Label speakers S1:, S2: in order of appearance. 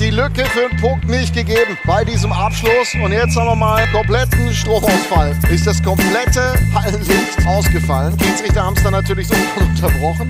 S1: die Lücke für den Punkt nicht gegeben bei diesem Abschluss. Und jetzt haben wir mal kompletten Stromausfall. Ist das komplette Hallenlicht ausgefallen. Schiedsrichter haben es dann natürlich sofort unterbrochen.